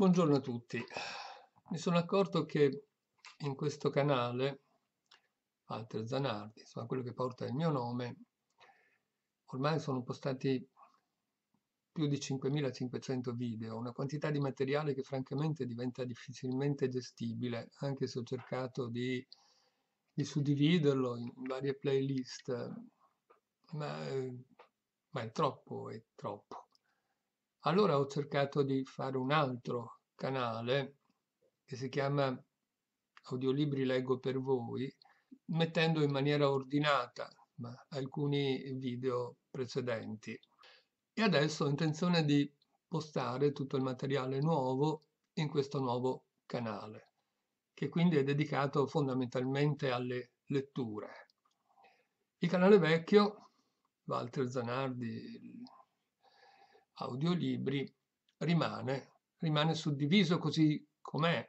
Buongiorno a tutti. Mi sono accorto che in questo canale, Walter Zanardi, insomma quello che porta il mio nome, ormai sono postati più di 5.500 video, una quantità di materiale che francamente diventa difficilmente gestibile, anche se ho cercato di suddividerlo in varie playlist, ma, eh, ma è troppo, è troppo. Allora ho cercato di fare un altro canale che si chiama Audiolibri leggo per voi, mettendo in maniera ordinata alcuni video precedenti. E adesso ho intenzione di postare tutto il materiale nuovo in questo nuovo canale, che quindi è dedicato fondamentalmente alle letture. Il canale vecchio, Walter Zanardi, audiolibri, rimane suddiviso così com'è,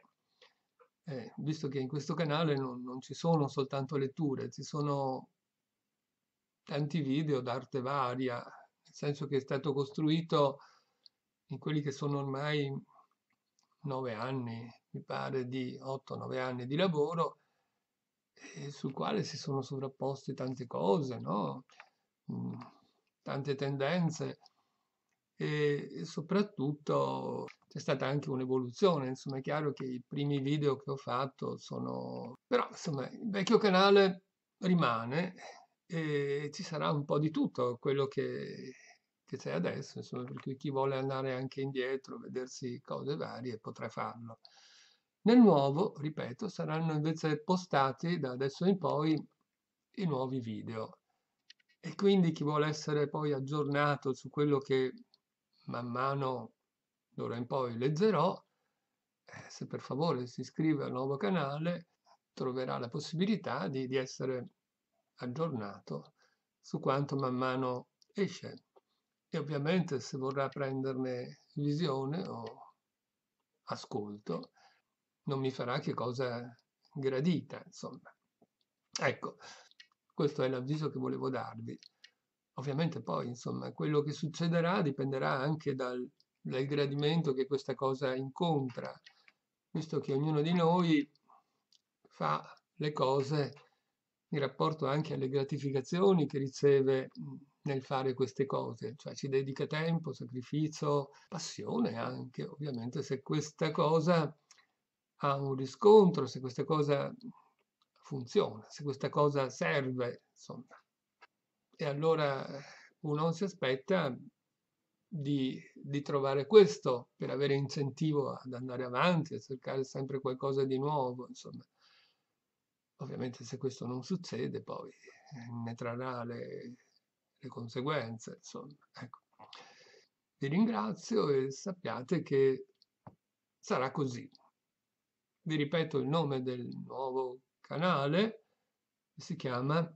visto che in questo canale non ci sono soltanto letture, ci sono tanti video d'arte varia, nel senso che è stato costruito in quelli che sono ormai 9 anni, mi pare, di 8-9 anni di lavoro, sul quale si sono sovrapposte tante cose, no? Mm, Tante tendenze e soprattutto c'è stata anche un'evoluzione, insomma è chiaro che i primi video che ho fatto sono... però insomma il vecchio canale rimane e ci sarà un po' di tutto quello che c'è adesso, insomma, per cui chi vuole andare anche indietro, vedersi cose varie, potrà farlo. Nel nuovo, ripeto, saranno invece postati da adesso in poi i nuovi video. E quindi chi vuole essere poi aggiornato su quello che man mano d'ora in poi leggerò, se per favore si iscrive al nuovo canale, troverà la possibilità di essere aggiornato su quanto man mano esce. E ovviamente se vorrà prenderne visione o ascolto, non mi farà che cosa gradita, insomma. Ecco, questo è l'avviso che volevo darvi. Ovviamente poi, insomma, quello che succederà dipenderà anche dal gradimento che questa cosa incontra, visto che ognuno di noi fa le cose in rapporto anche alle gratificazioni che riceve nel fare queste cose, cioè ci dedica tempo, sacrificio, passione anche, ovviamente se questa cosa ha un riscontro, se questa cosa funziona, se questa cosa serve, insomma. E allora uno si aspetta di trovare questo per avere incentivo ad andare avanti, a cercare sempre qualcosa di nuovo, insomma. Ovviamente se questo non succede poi ne trarrà le conseguenze, insomma. Ecco. Vi ringrazio e sappiate che sarà così. Vi ripeto il nome del nuovo canale, si chiama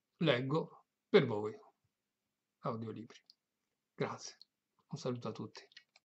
Leggo per voi, audiolibri. Grazie, un saluto a tutti.